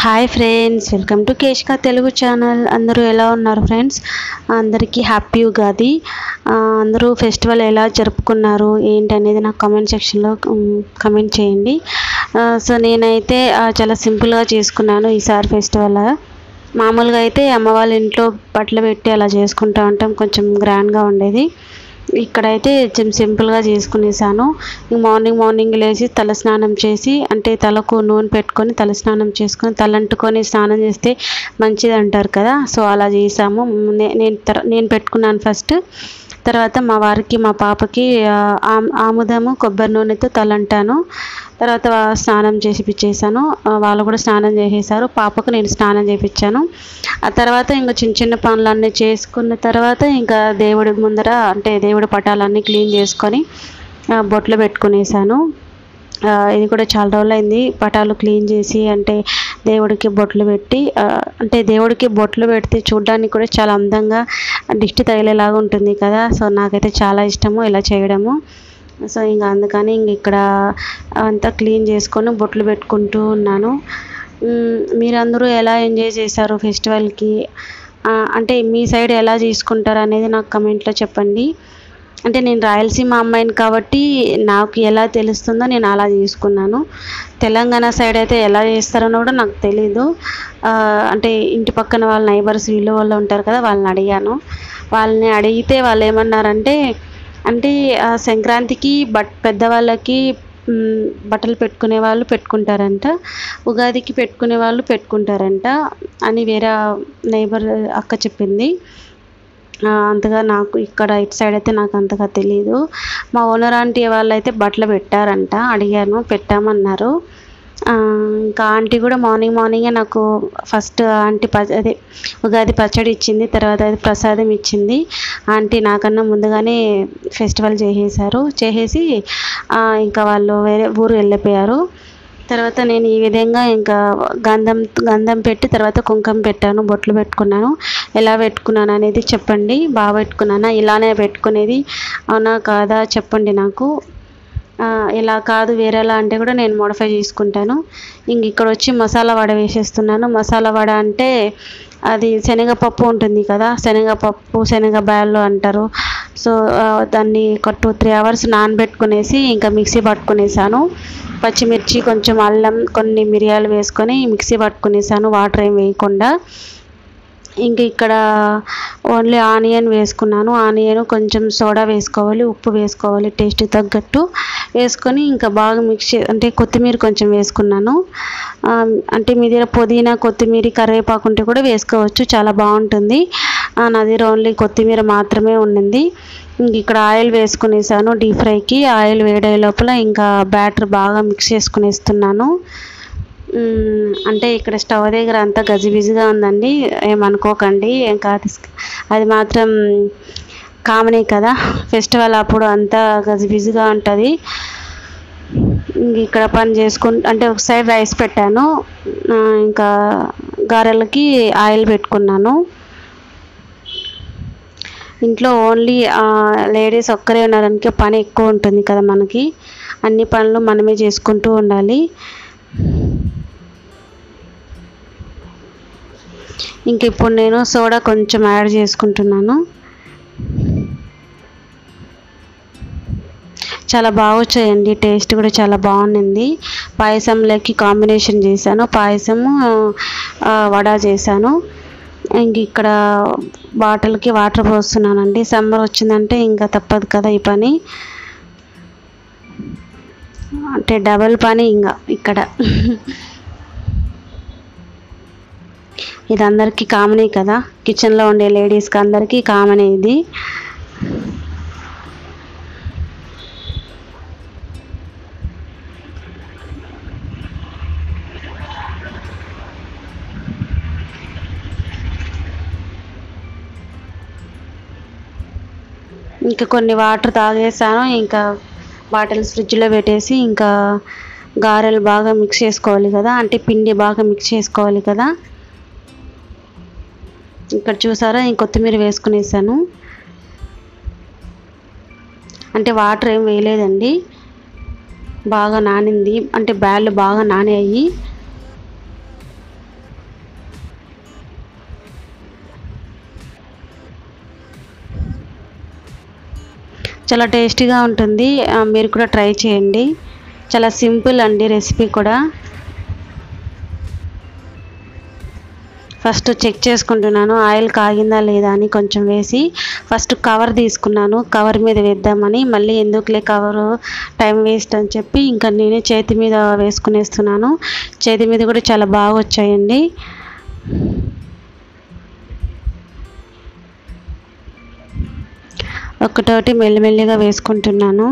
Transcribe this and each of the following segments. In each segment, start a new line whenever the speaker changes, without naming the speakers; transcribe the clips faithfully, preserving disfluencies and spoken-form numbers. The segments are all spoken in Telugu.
హాయ్ ఫ్రెండ్స్, వెల్కమ్ టు కేష్కా తెలుగు ఛానల్. అందరూ ఎలా ఉన్నారు ఫ్రెండ్స్? అందరికీ హ్యాపీ ఉగాది. అందరూ ఫెస్టివల్ ఎలా జరుపుకున్నారు ఏంటి అనేది నాకు కామెంట్ సెక్షన్లో కామెంట్ చేయండి. సో నేనైతే చాలా సింపుల్గా చేసుకున్నాను ఈసారి ఫెస్టివల్. మామూలుగా అయితే అమ్మ వాళ్ళ ఇంట్లో బట్టలు పెట్టి అలా చేసుకుంటూ ఉంటాం, కొంచెం గ్రాండ్గా ఉండేది. ఇక్కడైతే సింపుల్గా చేసుకునేసాను. మార్నింగ్ మార్నింగ్ లేచి తల స్నానం చేసి, అంటే తలకు నూనె పెట్టుకొని తల స్నానం చేసుకొని తలంటుకొని స్నానం చేస్తే మంచిది అంటారు కదా. సో అలా చేసాము. నేను నేను పెట్టుకున్నాను ఫస్ట్. తర్వాత మా వారికి మా పాపకి ఆముదము కొబ్బరి నూనెతో తలంటాను. తర్వాత స్నానం చేసిపించేసాను. వాళ్ళు కూడా స్నానం చేసేసారు. పాపకు నేను స్నానం చేయించాను. ఆ తర్వాత ఇంకా చిన్న చిన్న పనులన్నీ చేసుకున్న తర్వాత ఇంకా దేవుడి ముందర, అంటే దేవుడి పటాలన్నీ క్లీన్ చేసుకొని బొట్లు పెట్టుకునేసాను. ఇది కూడా చాలా రోజులు అయింది పటాలు క్లీన్ చేసి, అంటే దేవుడికి బొట్లు పెట్టి, అంటే దేవుడికి బొట్లు పెడితే చూడడానికి కూడా చాలా అందంగా దిష్టి తగిలేలాగా ఉంటుంది కదా. సో నాకైతే చాలా ఇష్టము ఇలా చేయడము. సో ఇంకా అందుకని ఇంక ఇక్కడ అంతా క్లీన్ చేసుకొని బొట్లు పెట్టుకుంటూ ఉన్నాను. మీరందరూ ఎలా ఎంజాయ్ చేశారు ఫెస్టివల్కి? అంటే మీ సైడ్ ఎలా చేసుకుంటారు అనేది నాకు కమెంట్లో చెప్పండి. అంటే నేను రాయలసీమ అమ్మాయిని కాబట్టి నాకు ఎలా తెలుస్తుందో నేను అలా చేసుకున్నాను. తెలంగాణ సైడ్ అయితే ఎలా చేస్తారో కూడా నాకు తెలీదు. అంటే ఇంటి పక్కన వాళ్ళ నైబర్స్ వీళ్ళు వాళ్ళు ఉంటారు కదా, వాళ్ళని అడిగాను. వాళ్ళని అడిగితే వాళ్ళు ఏమన్నారంటే, అంటే సంక్రాంతికి బట్ పెద్దవాళ్ళకి బట్టలు పెట్టుకునే వాళ్ళు పెట్టుకుంటారంట, ఉగాదికి పెట్టుకునే వాళ్ళు పెట్టుకుంటారంట అని వేరే నైబర్ అక్క చెప్పింది. అంతగా నాకు ఇక్కడ ఇటు సైడ్ అయితే నాకు అంతగా తెలియదు. మా ఓనర్ ఆంటీ వాళ్ళు అయితే బట్టలు పెట్టారంట, అడిగాను, పెట్టామన్నారు. ఇంకా ఆంటీ కూడా మార్నింగ్ మార్నింగే నాకు ఫస్ట్ ఆంటీ ప అదే ఉగాది పచ్చడి ఇచ్చింది, తర్వాత అది ప్రసాదం ఇచ్చింది. ఆంటీ నాకన్నా ముందుగానే ఫెస్టివల్ చేసేసారు. చేసేసి ఇంకా వాళ్ళు వేరే ఊరు వెళ్ళిపోయారు. తర్వాత నేను ఈ విధంగా ఇంకా గంధం గంధం పెట్టి తర్వాత కుంకుమ పెట్టాను, బొట్లు పెట్టుకున్నాను. ఎలా పెట్టుకున్నాను అనేది చెప్పండి. బాగా పెట్టుకున్నానా, ఇలానే పెట్టుకునేది అవునా కాదా చెప్పండి నాకు. ఇలా కాదు వేరేలా అంటే కూడా నేను మోడిఫై చేసుకుంటాను. ఇంక ఇక్కడ వచ్చి మసాలా వడ వేసేస్తున్నాను. మసాలా వడ అంటే అది శనగపప్పు ఉంటుంది కదా, శనగపప్పు శనగ బ్యాళ్ళు అంటారు. సో దాన్ని ఒక టూ త్రీ అవర్స్ నానబెట్టుకునేసి ఇంకా మిక్సీ పట్టుకునేసాను. పచ్చిమిర్చి, కొంచెం అల్లం, కొన్ని మిరియాలు వేసుకొని మిక్సీ పట్టుకునేసాను, వాటర్ ఏం వేయకుండా. ఇంక ఇక్కడ ఓన్లీ ఆనియన్ వేసుకున్నాను. ఆనియన్ కొంచెం సోడా వేసుకోవాలి, ఉప్పు వేసుకోవాలి టేస్ట్ తగ్గట్టు వేసుకొని ఇంకా బాగా మిక్స్ చే అంటే కొత్తిమీర కొంచెం వేసుకున్నాను. అంటే మీ దగ్గర పుదీనా, కొత్తిమీర, కరివేపాకు ఉంటే కూడా వేసుకోవచ్చు, చాలా బాగుంటుంది. నా దగ్గర ఓన్లీ కొత్తిమీర మాత్రమే ఉండింది. ఇంక ఇక్కడ ఆయిల్ వేసుకునేసాను డీప్ ఫ్రైకి. ఆయిల్ వేడే లోపల ఇంకా బ్యాటర్ బాగా మిక్స్ చేసుకునేస్తున్నాను. అంటే ఇక్కడ స్టవ్ దగ్గర అంతా గజిబిజిగా ఉందండి, ఏమనుకోకండి. ఇంకా అది మాత్రం కామనే కదా, ఫెస్టివల్ అప్పుడు అంతా గజిబిజిగా ఉంటుంది. ఇక్కడ పని చేసుకుంటూ, అంటే ఒక సైడ్ రైస్ పెట్టాను, ఇంకా గారెలకి ఆయిల్ పెట్టుకున్నాను. ఇంట్లో ఓన్లీ లేడీస్ ఒక్కరే ఉన్నారనుకో పని ఎక్కువ ఉంటుంది కదా మనకి, అన్ని పనులు మనమే చేసుకుంటూ ఉండాలి. ఇంక ఇప్పుడు నేను సోడా కొంచెం యాడ్ చేసుకుంటున్నాను. చాలా బాగా వచ్చాయండి, టేస్ట్ కూడా చాలా బాగుంది. పాయసంలోకి కాంబినేషన్ చేశాను, పాయసము వడ చేశాను. ఇంక ఇక్కడ బాటిల్కి వాటర్ పోస్తున్నానండి. సమ్మర్ వచ్చిందంటే ఇంకా తప్పదు కదా ఈ పని, అంటే డబల్ పని ఇంకా ఇక్కడ. ఇది అందరికీ కామనే కదా, కిచెన్లో ఉండే లేడీస్కి అందరికీ కామనే ఇది. ఇంకా కొన్ని వాటర్ తాగేసాను. ఇంకా బాటిల్స్ ఫ్రిడ్జ్లో పెట్టేసి ఇంకా గారెలు బాగా మిక్స్ చేసుకోవాలి కదా, అంటే పిండి బాగా మిక్స్ చేసుకోవాలి కదా. ఇక్కడ చూసారా, ఇంక కొత్తిమీర వేసుకునేసాను. అంటే వాటర్ ఏం వేయలేదండి, బాగా నానింది, అంటే బ్యాళ్ళు బాగా నానాయి. చాలా టేస్టీగా ఉంటుంది, మీరు కూడా ట్రై చేయండి. చాలా సింపుల్ అండి రెసిపీ కూడా. ఫస్ట్ చెక్ చేసుకుంటున్నాను ఆయిల్ కాగిందా లేదా అని కొంచెం వేసి ఫస్ట్ కవర్ తీసుకున్నాను, కవర్ మీద వేద్దామని. మళ్ళీ ఎందుకులే కవరు టైం వేస్ట్ అని చెప్పి ఇంకా నేనే చేతి మీద వేసుకునేస్తున్నాను. చేతి మీద కూడా చాలా బాగా వచ్చాయండి. ఒకటోటి మెల్లిమెల్లిగా వేసుకుంటున్నాను.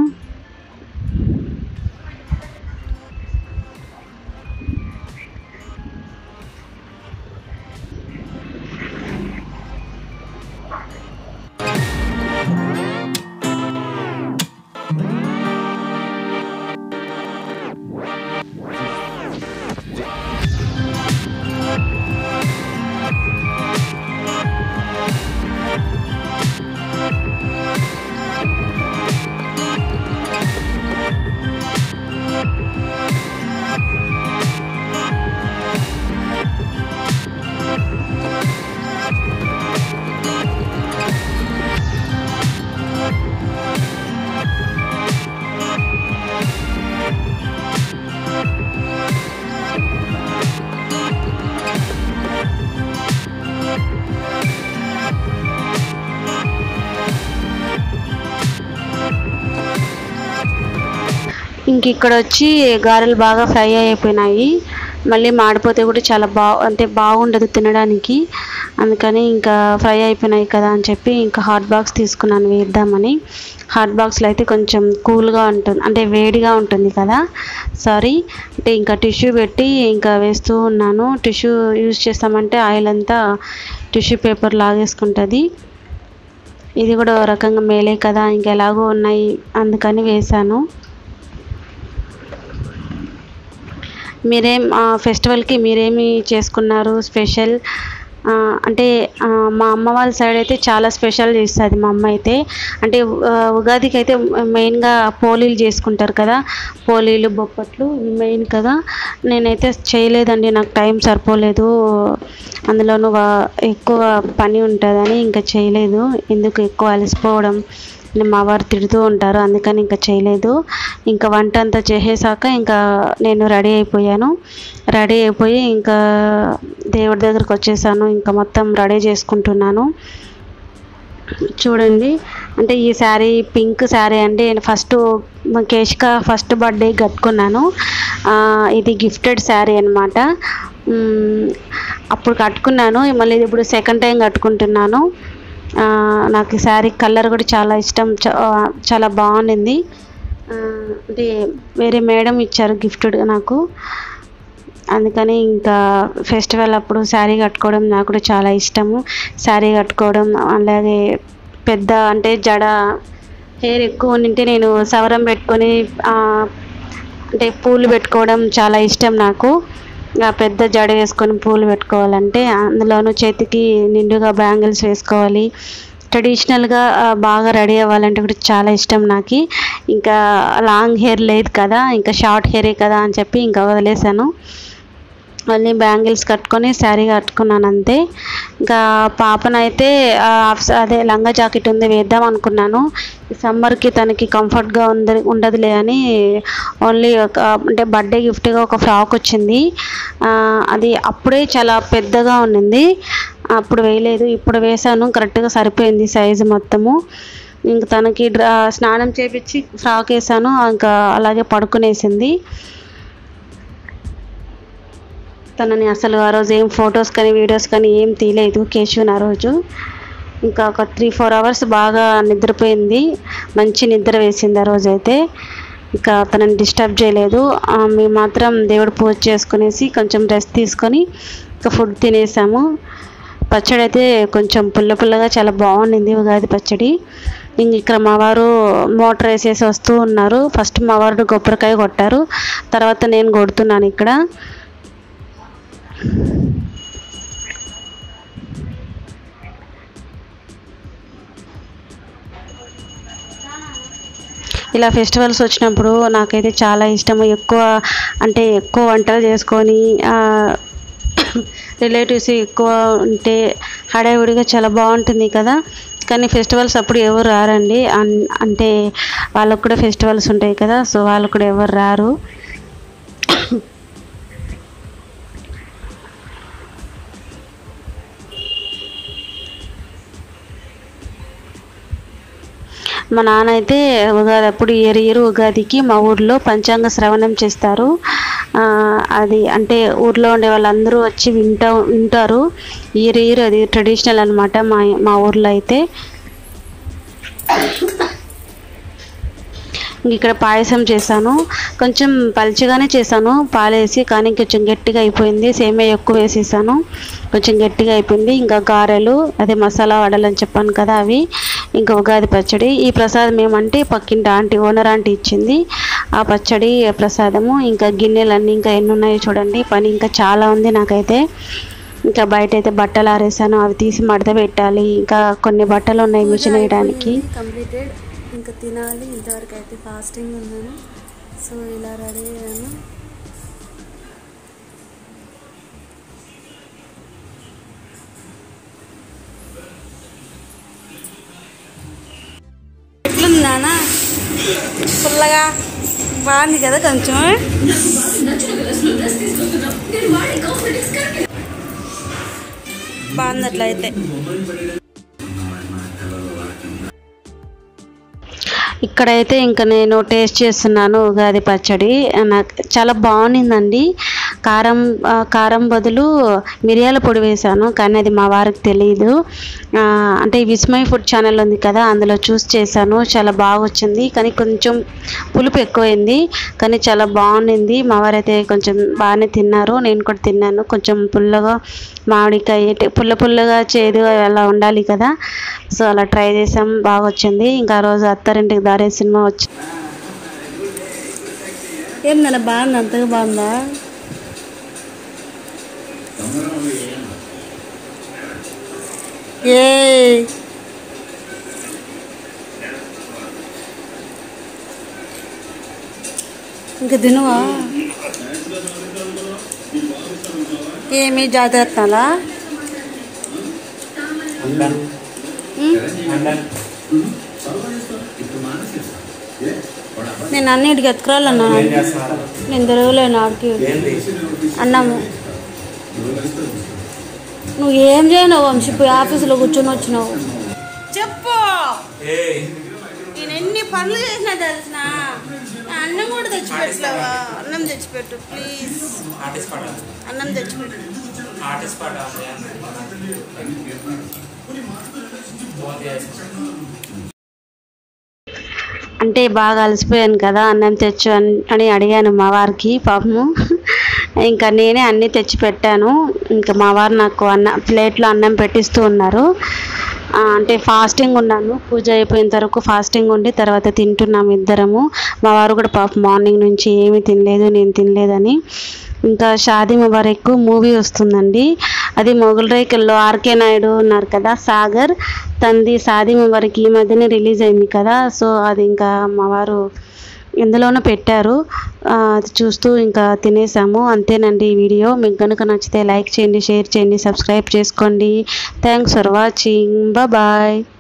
ఇంక ఇక్కడ వచ్చి గారెలు బాగా ఫ్రై అయిపోయినాయి. మళ్ళీ మాడిపోతే కూడా చాలా బా అంటే బాగుండదు తినడానికి. అందుకని ఇంకా ఫ్రై అయిపోయినాయి కదా అని చెప్పి ఇంకా హాట్ బాక్స్ తీసుకున్నాను వేద్దామని. హాట్ బాక్స్లో అయితే కొంచెం కూల్గా ఉంటుంది, అంటే వేడిగా ఉంటుంది కదా, సారీ అంటే ఇంకా టిష్యూ పెట్టి ఇంకా వేస్తూ ఉన్నాను. టిష్యూ యూజ్ చేస్తామంటే ఆయిల్ అంతా టిష్యూ పేపర్ లాగేసుకుంటుంది. ఇది కూడా ఒక రకంగా మేలే కదా, ఇంకెలాగో ఉన్నాయి అందుకని వేశాను. మీరేం ఫెస్టివల్కి మీరేమి చేసుకున్నారు స్పెషల్ అంటే? మా అమ్మ వాళ్ళ సైడ్ అయితే చాలా స్పెషల్ చేస్తుంది మా అమ్మ అయితే. అంటే ఉగాదికి అయితే మెయిన్గా పోలీలు చేసుకుంటారు కదా, పోలీలు బొప్పట్లు మెయిన్ కదా. నేనైతే చేయలేదండి, నాకు టైం సరిపోలేదు, అందులోనూ ఎక్కువ పని ఉంటుందని ఇంకా చేయలేదు. ఎందుకు ఎక్కువ అలసిపోవడం, మా వారు తిడుతూ ఉంటారు, అందుకని ఇంకా చేయలేదు. ఇంకా వంట అంతా చేసేసాక ఇంకా నేను రెడీ అయిపోయాను. రెడీ అయిపోయి ఇంకా దేవుడి దగ్గరకు వచ్చేసాను. ఇంకా మొత్తం రెడీ చేసుకుంటున్నాను. చూడండి, అంటే ఈ శారీ పింక్ శారీ అండి. ఫస్ట్ కేశిక ఫస్ట్ బర్త్డే కట్టుకున్నాను. ఇది గిఫ్టెడ్ శారీ అనమాట. అప్పుడు కట్టుకున్నాను, మళ్ళీ ఇప్పుడు సెకండ్ టైం కట్టుకుంటున్నాను. నాకు ఈ శారీ కలర్ కూడా చాలా ఇష్టం, చాలా బాగుండింది. అంటే వేరే మేడం ఇచ్చారు గిఫ్టెడ్గా నాకు, అందుకని ఇంకా ఫెస్టివల్ అప్పుడు శారీ కట్టుకోవడం నాకు కూడా చాలా ఇష్టము. శారీ కట్టుకోవడం, అలాగే పెద్ద అంటే జడ హెయిర్ ఎక్కువ ఉంటే నేను సవరం పెట్టుకొని అంటే పూలు పెట్టుకోవడం చాలా ఇష్టం నాకు. పెద్ద జడ వేసుకొని పూలు పెట్టుకోవాలంటే, అందులోనూ చేతికి నిండుగా బ్యాంగిల్స్ వేసుకోవాలి, ట్రెడిషనల్గా బాగా రెడీ అవ్వాలంటే కూడా చాలా ఇష్టం నాకు. ఇంకా లాంగ్ హెయిర్ లేదు కదా, ఇంకా షార్ట్ హెయిరే కదా అని చెప్పి ఇంకా వదిలేసాను. మళ్ళీ బ్యాంగిల్స్ కట్టుకొని శారీ కట్టుకున్నాను అంతే. ఇంకా పాపనైతే అదే లంగా జాకెట్ ఉంది వేద్దాం అనుకున్నాను. సమ్మర్కి తనకి కంఫర్ట్గా ఉంద ఉండదులే అని ఓన్లీ ఒక అంటే బర్త్డే గిఫ్ట్గా ఒక ఫ్రాక్ వచ్చింది. అది అప్పుడే చాలా పెద్దగా ఉన్నింది, అప్పుడు వేయలేదు, ఇప్పుడు వేసాను. కరెక్ట్గా సరిపోయింది సైజు మొత్తము. ఇంక తనకి డ్రా స్నానం చేపించి ఫ్రాక్ వేసాను, ఇంకా అలాగే పడుకునేసింది. తనని అసలు ఆ రోజు ఏం ఫొటోస్ కానీ వీడియోస్ కానీ ఏం తీయలేదు కేశవన్ ఆ రోజు. ఇంకా ఒక త్రీ ఫోర్ అవర్స్ బాగా నిద్రపోయింది, మంచి నిద్ర వేసింది ఆ రోజు అయితే. ఇంకా తనని డిస్టర్బ్ చేయలేదు. మేము మాత్రం దేవుడు పూజ చేసుకునేసి కొంచెం రెస్ట్ తీసుకొని ఇంకా ఫుడ్ తినేసాము. పచ్చడి అయితే కొంచెం పుల్ల పుల్లగా చాలా బాగుండింది ఉగాది పచ్చడి. ఇంక ఇక్కడ మా వారు మోటార్ వేసేసి వస్తూ ఉన్నారు. ఫస్ట్ మా వారు కొబ్బరికాయ కొట్టారు, తర్వాత నేను కొడుతున్నాను ఇక్కడ. ఇలా ఫెస్టివల్స్ వచ్చినప్పుడు నాకైతే చాలా ఇష్టము. ఎక్కువ అంటే ఎక్కువ వంటలు చేసుకొని రిలేటివ్స్ ఎక్కువ ఉంటే హడావిడిగా చాలా బాగుంటుంది కదా. కానీ ఫెస్టివల్స్ అప్పుడు ఎవరు రారండి, అంటే వాళ్ళకు కూడా ఫెస్టివల్స్ ఉంటాయి కదా, సో వాళ్ళు కూడా ఎవరు రారు. మా నాన్న అయితే ఉగాది అప్పుడు ఇయర్ ఇయర్ ఉగాదికి మా ఊర్లో పంచాంగ శ్రవణం చేస్తారు. అది అంటే ఊర్లో ఉండే వాళ్ళందరూ వచ్చి వింటా వింటారు ఇయర్ ఇయర్ అది ట్రెడిషనల్ అనమాట మా మా ఊర్లో అయితే. ఇక్కడ పాయసం చేశాను, కొంచెం పలుచగానే చేశాను పాలేసి, కానీ కొంచెం గట్టిగా అయిపోయింది. సేమియా ఎక్కువ వేసేసాను, కొంచెం గట్టిగా అయిపోయింది. ఇంకా గారెలు, అదే మసాలా వడలు అని చెప్పాను కదా అవి, ఇంకా ఉగాది పచ్చడి. ఈ ప్రసాదం ఏమంటే పక్కింటి ఆంటీ ఓనర్ ఆంటీ ఇచ్చింది ఆ పచ్చడి ప్రసాదము. ఇంకా గిన్నెలన్నీ ఇంకా ఎన్ని ఉన్నాయో చూడండి, పని ఇంకా చాలా ఉంది నాకైతే. ఇంకా బయట అయితే బట్టలు ఆరేసాను, అవి తీసి మడత పెట్టాలి. ఇంకా కొన్ని బట్టలు ఉన్నాయి మిషన్ వేయడానికి. కంప్లీటెడ్, ఇంకా తినాలి. ఇంతవరకు అయితే ఫాస్టింగ్ ఉన్నాను, సో ఇలా రెడీ అయ్యాను. ఎట్లుందానా ఫుల్గా బాగుంది కదా, కొంచెం బాగుంది అట్లయితే. ఇక్కడైతే ఇంకా నేను టేస్ట్ చేస్తున్నాను ఉగాది పచ్చడి. నాకు చాలా బాగుండిందండి. కారం కారం బదులు మిరియాల పొడి వేశాను, కానీ అది మా వారికి తెలియదు. అంటే విస్మయ్ ఫుడ్ ఛానల్ ఉంది కదా, అందులో చూసి చేశాను, చాలా బాగా వచ్చింది. కానీ కొంచెం పులుపు ఎక్కువైంది, కానీ చాలా బాగుండింది. మా వారైతే కొంచెం బాగానే తిన్నారు, నేను కూడా తిన్నాను. కొంచెం పుల్లగా మామిడికాయ పుల్ల పుల్లగా చేదుగా అలా ఉండాలి కదా, సో అలా ట్రై చేసాం, బాగా వచ్చింది. ఇంకా ఆ రోజు అత్తారింటికి దారే సినిమా వచ్చి ఏందన్నా బాగుంది, అంతగా బాగుందా? ఏ ఇంకా తినవా? ఏమి జాగ్రత్తలా? నేను అన్నిటికి ఎత్తుకురాలన్నా, నేను తిరగలేను ఆడికి. అన్నాము నువ్వు ఏం చేయను వంశీ, పోయి ఆఫీసులో కూర్చొని వచ్చినావు. చెప్పు, నేను ఎన్ని పనులు చేసినా తెలిసిన. అన్నం కూడా తెచ్చిపెట్టలేవా? అన్నం తెచ్చిపెట్టు ప్లీజ్, అన్నం తెచ్చిపెట్టు. అంటే బాగా అలసిపోయాను కదా, అన్నం తెచ్చు అని అడిగాను మా వారికి. పాపము ఇంకా నేనే అన్నీ తెచ్చి పెట్టాను. ఇంకా మా వారు నాకు అన్న ప్లేట్లో అన్నం పెట్టిస్తూ ఉన్నారు. అంటే ఫాస్టింగ్ ఉన్నాను, పూజ అయిపోయిన వరకు ఫాస్టింగ్ ఉండి తర్వాత తింటున్నాము ఇద్దరము. మా వారు కూడా పాపం మార్నింగ్ నుంచి ఏమీ తినలేదు, నేను తినలేదని. ఇంకా షాదీ ముబారక్ మూవీ వస్తుందండి, అది మొగల్ రేకుల్లో ఆర్కే నాయుడు ఉన్నారు కదా సాగర్, తంది షాదీ ముబారక్ ఈ మధ్యనే రిలీజ్ అయింది కదా, సో అది ఇంకా మా వారు ఇందులోనే పెట్టారు, అది చూస్తూ ఇంకా తినేసాము. అంతేనండి ఈ వీడియో. మీకు కనుక నచ్చితే లైక్ చేయండి, షేర్ చేయండి, సబ్స్క్రైబ్ చేసుకోండి. Thanks for watching, bye.